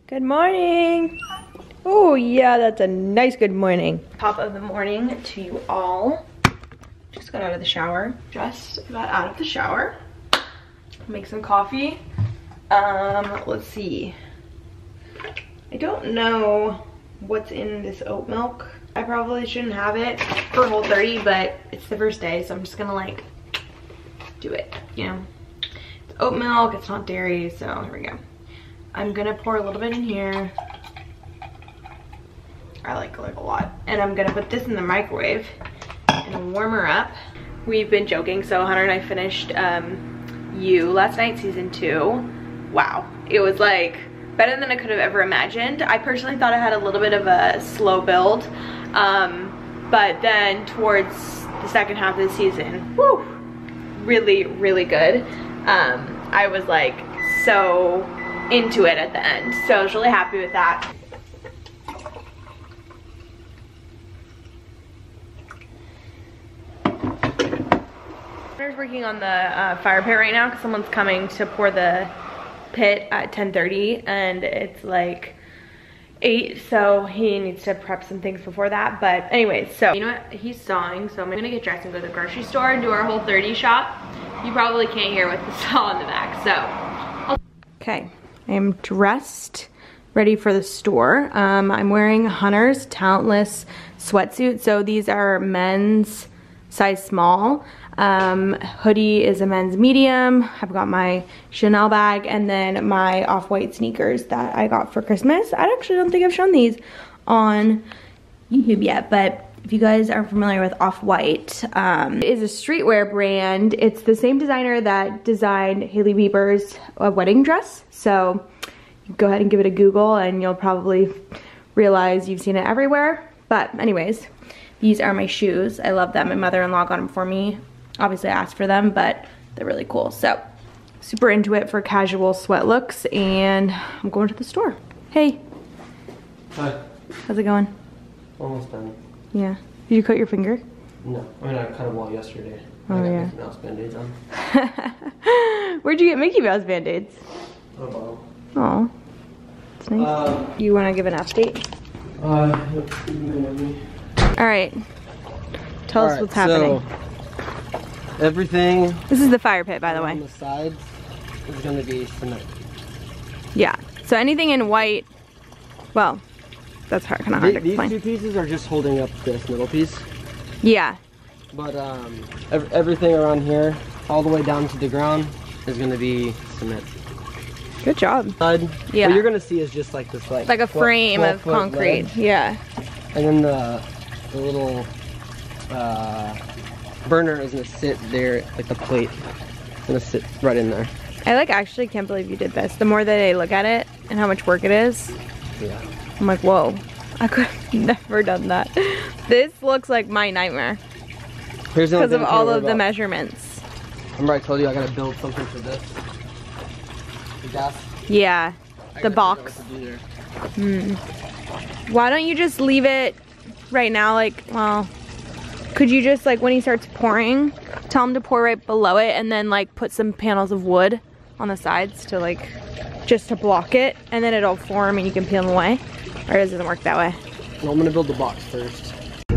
Good morning. Oh yeah, that's a nice good morning. Top of the morning to you all. Just got out of the shower. Just got out of the shower. Make some coffee. Let's see. I don't know what's in this oat milk. I probably shouldn't have it for Whole30, but it's the first day, so I'm just gonna like do it, you know. It's oat milk, it's not dairy, so here we go. I'm gonna pour a little bit in here. I like a lot. And I'm gonna put this in the microwave and warm her up. We've been joking, so Hunter and I finished You last night, season 2. Wow, it was like better than I could have ever imagined. I personally thought it had a little bit of a slow build, but then towards the second half of the season, whew, really, really good. I was like so into it at the end, so I was really happy with that. Hunter's working on the fire pit right now because someone's coming to pour the pit at 10:30 and it's like 8, so he needs to prep some things before that. But anyways, so you know what, he's sawing, so I'm gonna get dressed and go to the grocery store and do our Whole30 shop. You probably can't hear with the saw in the back, so okay, I am dressed, ready for the store. I'm wearing Hunter's Talentless sweatsuit. So these are men's size small. Hoodie is a men's medium. I've got my Chanel bag and then my off-white sneakers that I got for Christmas. I actually don't think I've shown these on YouTube yet, but if you guys are familiar with Off-White, it is a streetwear brand. It's the same designer that designed Hailey Bieber's wedding dress. So go ahead and give it a Google and you'll probably realize you've seen it everywhere. But anyways, these are my shoes. I love them. My mother-in-law got them for me. Obviously I asked for them, but they're really cool. So super into it for casual sweat looks, and I'm going to the store. Hey. Hi. How's it going? Almost done. Yeah. Did you cut your finger? No. I mean, I cut them all yesterday. Oh, I got yeah. Mickey Mouse Band-Aids on. Where'd you get Mickey Mouse Band-Aids? No bottle. Oh, it's nice. You want to give an update? You can go with me. All right. Tell us what's happening. So, everything. This is the fire pit, by the way. On the sides is going to be cement. Yeah. So anything in white, well, that's kind of hard to explain. These 2 pieces are just holding up this middle piece. Yeah. But everything around here, all the way down to the ground, is going to be cement. Good job. Yeah. What you're gonna see is just like this, like a frame of concrete. Ledge. Yeah. And then the little burner is gonna sit there, like the plate, is gonna sit right in there. I actually can't believe you did this. The more that I look at it and how much work it is, yeah, I'm like, whoa, I could have never done that. This looks like my nightmare because of all of the measurements. Remember I told you I gotta build something for this. Yeah, the box. Why don't you just leave it right now? Like, well, could you just, like, when he starts pouring, tell him to pour right below it and then like put some panels of wood on the sides to like, just to block it, and then it'll form and you can peel them away? Or does it work that way? No, I'm gonna build the box first.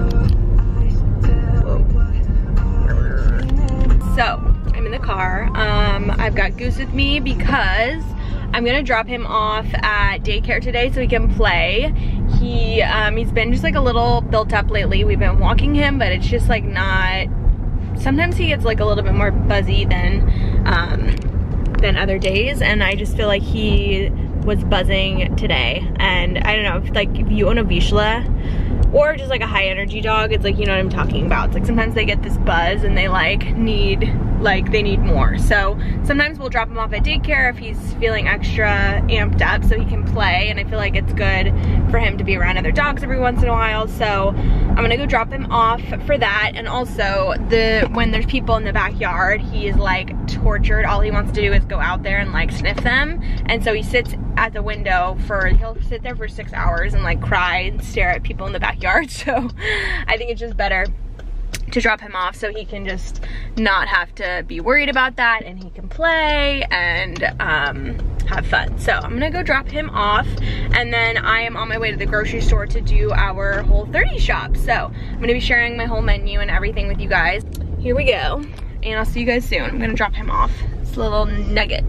So, I'm in the car. I've got Goose with me because I'm gonna drop him off at daycare today so he can play. He's been just like a little built up lately. We've been walking him, but it's just like not, sometimes he gets like a little bit more buzzy than other days, and I just feel like he was buzzing today. And I don't know, if you own a Vizsla or just like a high energy dog, it's like, you know what I'm talking about. It's like sometimes they get this buzz and they they need more. So sometimes we'll drop him off at daycare if he's feeling extra amped up so he can play, and I feel like it's good for him to be around other dogs every once in a while. So I'm gonna go drop him off for that. And also when there's people in the backyard, he is like tortured. All he wants to do is go out there and like sniff them, and so he sits at the window he'll sit there for 6 hours and like cry and stare at people in the backyard. So I think it's just better to drop him off so he can just not have to be worried about that, and he can play and have fun. So I'm gonna go drop him off, and then I am on my way to the grocery store to do our Whole30 shop. So I'm gonna be sharing my whole menu and everything with you guys. Here we go, and I'll see you guys soon. I'm gonna drop him off. It's a little nugget.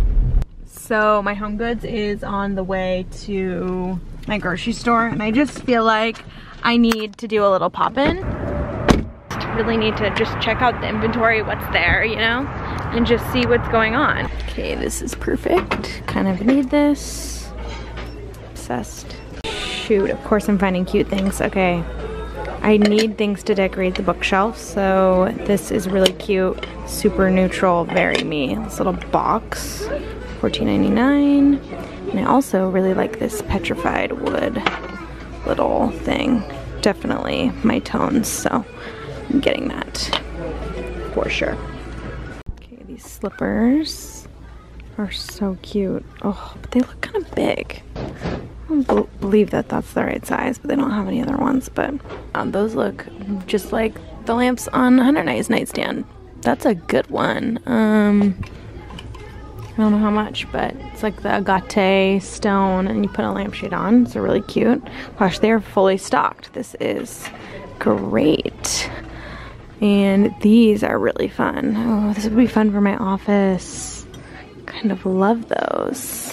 So my HomeGoods is on the way to my grocery store, and I just feel like I need to do a little pop-in. Really need to just check out the inventory, what's there, you know, and just see what's going on. Okay, this is perfect. Kind of need this. Obsessed. Shoot, of course I'm finding cute things. Okay, I need things to decorate the bookshelf, so this is really cute. Super neutral, very me. This little box, $14.99. And I also really like this petrified wood little thing. Definitely my tones, so I'm getting that for sure. Okay, these slippers are so cute. Oh, but they look kind of big. I don't believe that that's the right size, but they don't have any other ones. But those look just like the lamps on Hunter and I's nightstand. That's a good one. I don't know how much, but it's like the agate stone, and you put a lampshade on. It's really cute. Gosh, they are fully stocked. This is great. And these are really fun. Oh, this would be fun for my office. Kind of love those.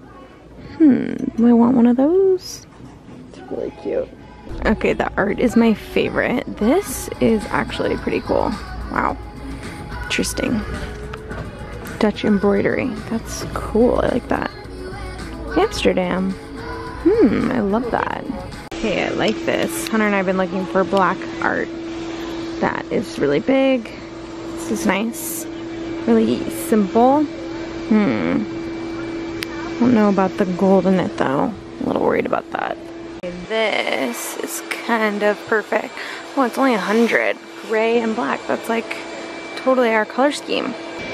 Do I want one of those? It's really cute. Okay, the art is my favorite. This is actually pretty cool. Wow. Interesting. Dutch embroidery. That's cool. I like that. Amsterdam. I love that. Okay, I like this. Hunter and I have been looking for black art that is really big. This is nice. Really simple. I don't know about the gold in it though. I'm a little worried about that. Okay, this is kind of perfect. Oh, it's only 100. Gray and black. That's like totally our color scheme.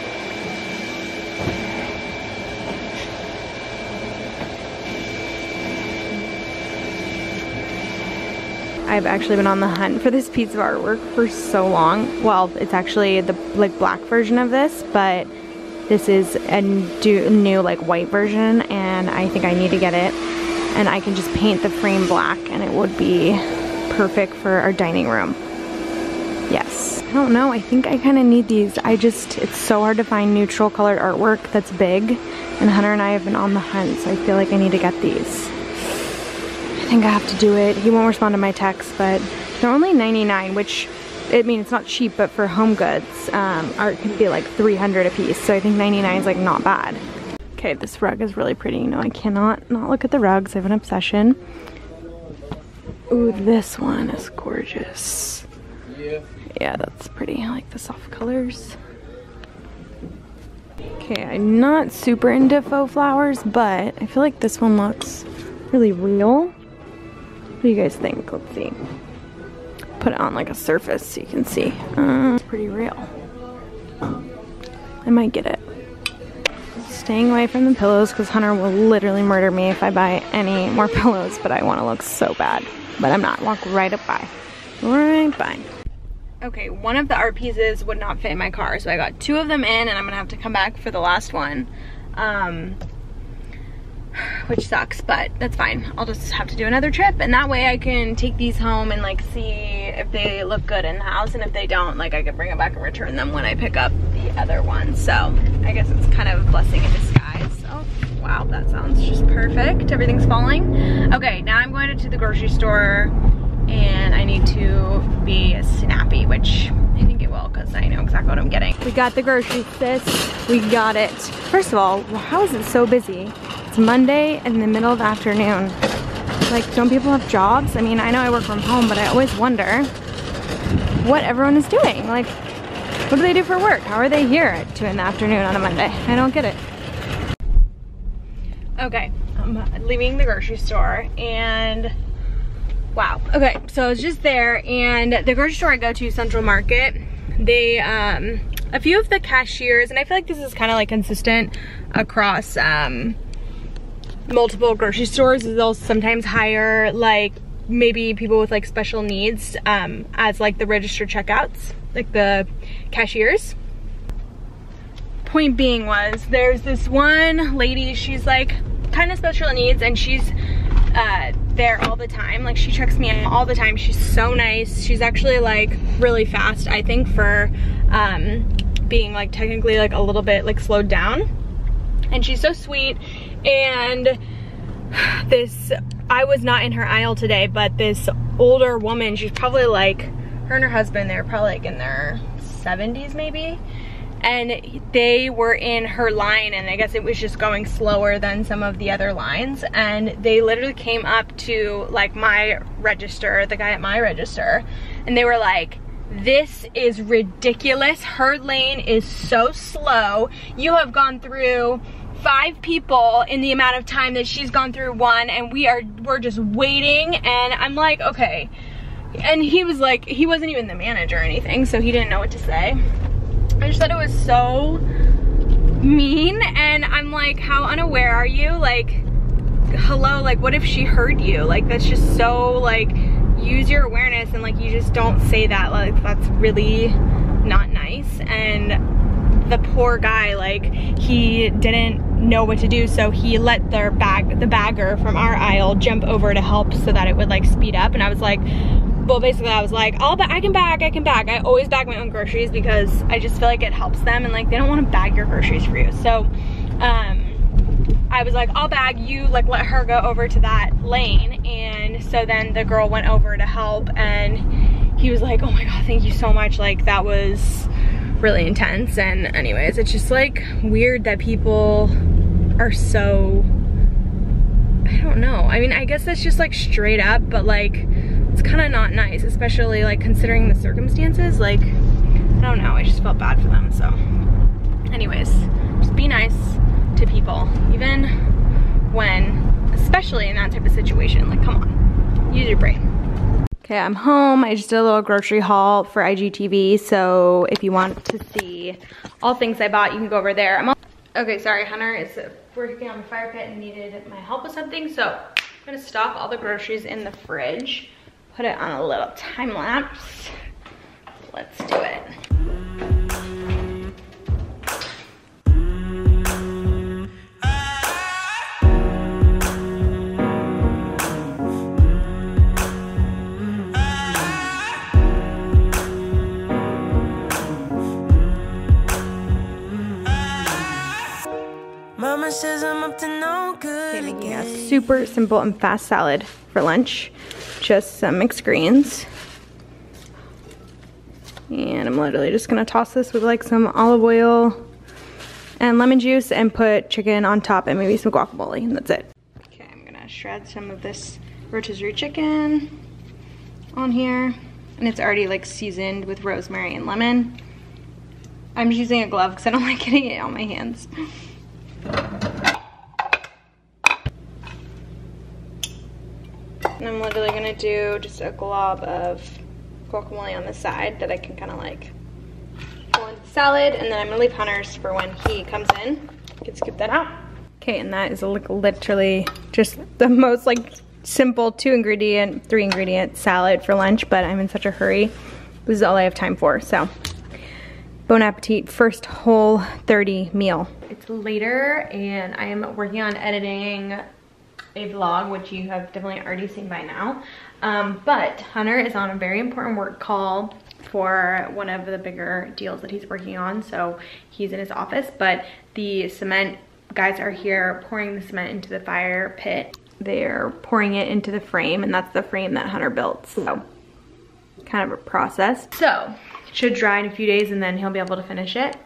I've actually been on the hunt for this piece of artwork for so long. Well, it's actually the like black version of this, but this is a new like white version, and I think I need to get it. And I can just paint the frame black, and it would be perfect for our dining room. Yes. I don't know, I think I kind of need these. It's so hard to find neutral colored artwork that's big, and Hunter and I have been on the hunt, so I feel like I need to get these. I think I have to do it. He won't respond to my text, but they're only $99, which, I mean, it's not cheap, but for HomeGoods, art can be like $300 a piece, so I think 99 is like not bad. Okay, this rug is really pretty. You know, I cannot not look at the rugs. I have an obsession. Ooh, this one is gorgeous. Yeah, that's pretty. I like the soft colors. Okay, I'm not super into faux flowers, but I feel like this one looks really real. What do you guys think? Let's see. Put it on like a surface so you can see. It's pretty real. I might get it. Staying away from the pillows because Hunter will literally murder me if I buy any more pillows, but I want to look so bad. But I'm not. Walk right up by. Right by. Okay, one of the art pieces would not fit in my car, so I got 2 of them in, and I'm gonna have to come back for the last one. Which sucks, but that's fine. I'll just have to do another trip, and that way I can take these home and like see if they look good in the house, and if they don't, like I can bring them back and return them when I pick up the other ones. So I guess it's kind of a blessing in disguise. Oh, wow, that sounds just perfect. Everything's falling. Okay, now I'm going to the grocery store, and I need to be snappy, which I think it will because I know exactly what I'm getting. We got the groceries, sis. We got it. First of all, how is it so busy? It's Monday in the middle of the afternoon. Like, don't people have jobs? I mean, I know I work from home, but I always wonder what everyone is doing. Like, what do they do for work? How are they here at 2 in the afternoon on a Monday? I don't get it. Okay, I'm leaving the grocery store, and wow. Okay, so I was just there, and the grocery store I go to, Central Market, they, a few of the cashiers, and I feel like this is kind of like consistent across multiple grocery stores, they'll sometimes hire like maybe people with like special needs as like the register checkouts, like the cashiers. Point being was, there's this one lady, she's like kind of special needs, and she's there all the time. Like, she checks me in all the time. She's so nice. She's actually like really fast, I think, for being like technically like a little bit like slowed down. And she's so sweet. And I was not in her aisle today, but this older woman, she's probably like, her and her husband, they're probably like in their 70s maybe. And they were in her line, and I guess it was just going slower than some of the other lines. And they literally came up to like my register, the guy at my register, and they were like, "This is ridiculous. Her lane is so slow. You have gone through 5 people in the amount of time that she's gone through one, and we're just waiting." And I'm like, okay. And he was like, he wasn't even the manager or anything, so he didn't know what to say. I just thought it was so mean, and I'm like, how unaware are you? Like, hello, like, what if she heard you? Like, that's just so, like, use your awareness, and like, you just don't say that. Like, that's really not nice. And the poor guy, like, he didn't know what to do, so he let the bagger from our aisle jump over to help so that it would like speed up. And I was like, well, basically I was like, I can bag. I always bag my own groceries because I just feel like it helps them, and like, they don't want to bag your groceries for you. So I was like, I'll bag, you like let her go over to that lane. And so then the girl went over to help, and he was like, oh my God, thank you so much. Like, that was really intense. And anyways, it's just like weird that people are so, I don't know. I mean, I guess that's just like straight up, but like, it's kind of not nice, especially like considering the circumstances. Like, I don't know, I just felt bad for them. So anyways, just be nice to people, even when, especially in that type of situation. Like, come on, use your brain. Okay, I'm home. I just did a little grocery haul for IGTV, so if you want to see all things I bought, you can go over there. Okay, sorry, Hunter is working on the fire pit and needed my help with something, so I'm gonna stock all the groceries in the fridge, put it on a little time lapse. Let's do it. Mama says I'm up to no good. Okay, making a super simple and fast salad for lunch. Just some mixed greens. And I'm literally just gonna toss this with like some olive oil and lemon juice and put chicken on top and maybe some guacamole, and that's it. Okay, I'm gonna shred some of this rotisserie chicken on here. And it's already like seasoned with rosemary and lemon. I'm just using a glove because I don't like getting it on my hands. And I'm literally gonna do just a glob of guacamole on the side that I can kind of like pour into the salad, and then I'm gonna leave Hunter's for when he comes in. I can scoop that out. Okay, and that is like literally just the most like simple 2-ingredient, 3-ingredient salad for lunch, but I'm in such a hurry. This is all I have time for, so bon appetit, first Whole30 meal. It's later and I am working on editing a vlog, which you have definitely already seen by now. But Hunter is on a very important work call for one of the bigger deals that he's working on. So he's in his office, but the cement guys are here pouring the cement into the fire pit. They're pouring it into the frame, and that's the frame that Hunter built. So kind of a process. So it should dry in a few days and then he'll be able to finish it.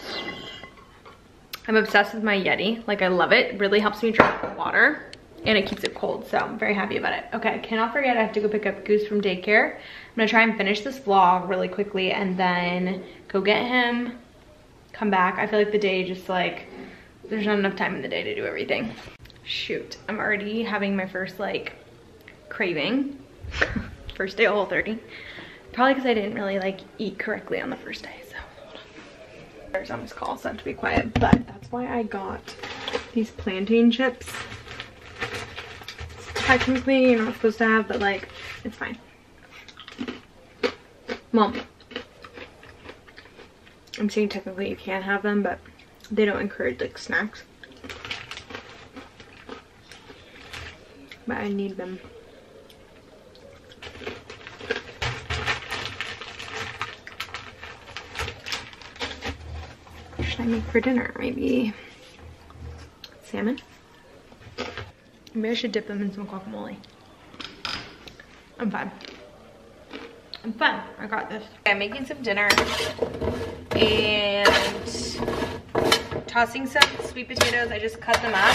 I'm obsessed with my Yeti. Like, I love it. It really helps me drink water and it keeps it cold, so I'm very happy about it. Okay, I cannot forget I have to go pick up Goose from daycare. I'm gonna try and finish this vlog really quickly and then go get him, come back. I feel like the day just like, there's not enough time in the day to do everything. Shoot, I'm already having my first like craving. First day of Whole30. Probably because I didn't really like eat correctly on the first day, so hold on. There's on this call, so I have to be quiet, but that's why I got these plantain chips. technically you're not supposed to have, but like, it's fine. Well, I'm saying technically you can have them, but they don't encourage like snacks. But I need them. What should I make for dinner? Maybe salmon? Maybe I should dip them in some guacamole. I'm fine. I'm fine. I got this. Okay, I'm making some dinner and tossing some sweet potatoes. I just cut them up.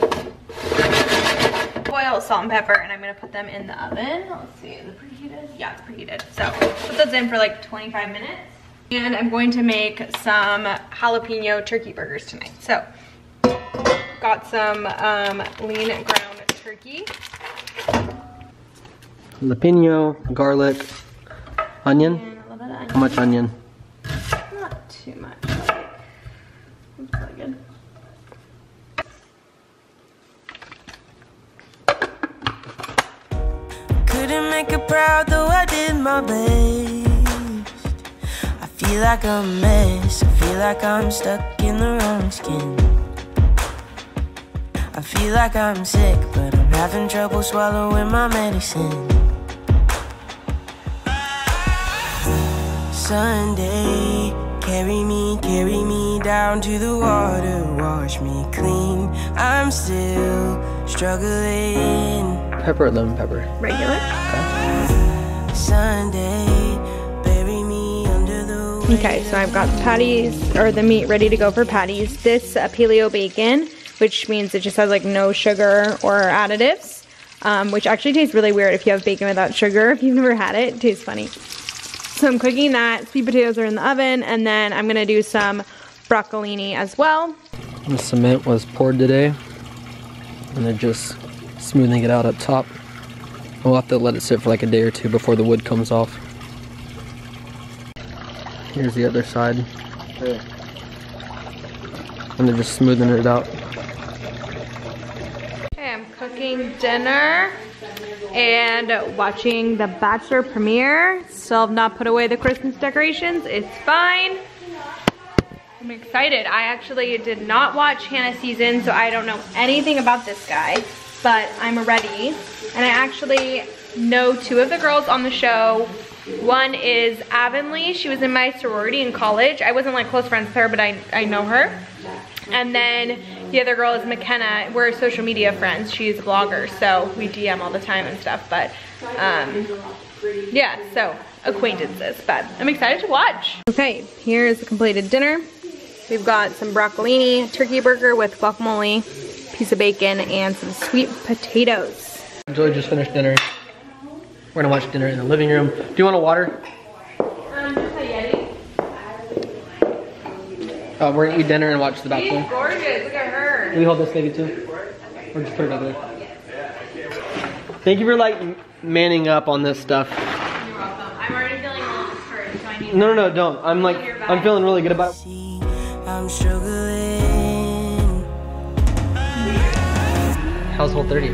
Oil, salt, and pepper, and I'm gonna put them in the oven. Let's see, is it preheated? Yeah, it's preheated. So put those in for like 25 minutes. And I'm going to make some jalapeno turkey burgers tonight. So got some lean ground turkey. Jalapeno, garlic, onion. And a little bit of onion. How much onion? Not too much. That's probably good. Couldn't make her proud, though I did my best. I feel like a mess. I feel like I'm stuck in the wrong skin. I feel like I'm sick, but I'm having trouble swallowing my medicine. Sunday, carry me down to the water, wash me clean. I'm still struggling. Pepper or lemon pepper? Regular. Sunday, bury me under the Okay, so I've got patties, or the meat ready to go for patties. This paleo bacon, which means it just has like no sugar or additives, which actually tastes really weird if you have bacon without sugar. If you've never had it, it tastes funny. So I'm cooking that. Sweet potatoes are in the oven, and then I'm gonna do some broccolini as well. The cement was poured today, and they're just smoothing it out up top. We'll have to let it sit for like a day or two before the wood comes off. Here's the other side. And they're just smoothing it out. Okay, I'm cooking dinner and watching the Bachelor premiere. Still have not put away the Christmas decorations. It's fine. I'm excited. I actually did not watch Hannah season, so I don't know anything about this guy, but I'm ready. And I actually know two of the girls on the show. One is Avonlea. She was in my sorority in college. I wasn't like close friends with her, but I know her. And then the other girl is McKenna. We're social media friends. She's a blogger, so we DM all the time and stuff. But yeah, so acquaintances. But I'm excited to watch. Okay, here's the completed dinner. We've got some broccolini, turkey burger with guacamole, piece of bacon, and some sweet potatoes. Joy just finished dinner. We're gonna watch dinner in the living room. Do you want a water? Just a Yeti. We're gonna eat dinner and watch The Bachelor. She's gorgeous, look at her. Can we hold this baby too? Or just put it over there? Thank you for like manning up on this stuff. You're welcome. I'm already feeling a little discouraged, so I need No, don't. I'm like, I'm feeling really good about it. sea. I'm struggling. Household 30.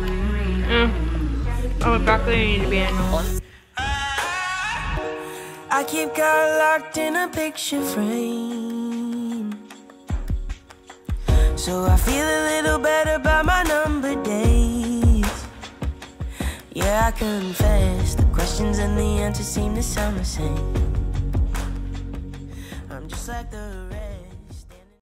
Oh, broccoli need to be in. I keep God locked in a picture frame, so I feel a little better by my number days. Yeah, I confess, the questions and the answers seem to sound the same.